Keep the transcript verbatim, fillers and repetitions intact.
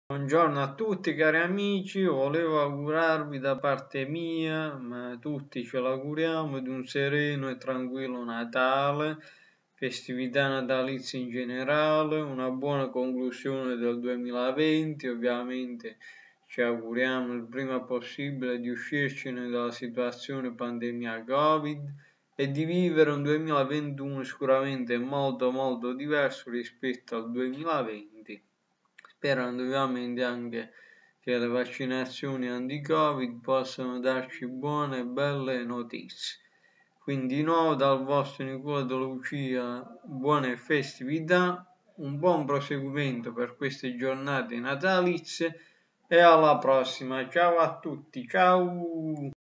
Buongiorno a tutti cari amici, volevo augurarvi da parte mia, ma tutti ce l'auguriamo, di un sereno e tranquillo Natale, festività natalizie in generale, una buona conclusione del duemilaventi, ovviamente ci auguriamo il prima possibile di uscircene dalla situazione pandemia Covid e di vivere un duemilaventuno sicuramente molto molto diverso rispetto al duemilaventi. Sperando ovviamente anche che le vaccinazioni anti-Covid possano darci buone e belle notizie. Quindi di nuovo dal vostro Nicola Lucia buone festività, un buon proseguimento per queste giornate natalizie e alla prossima. Ciao a tutti, ciao!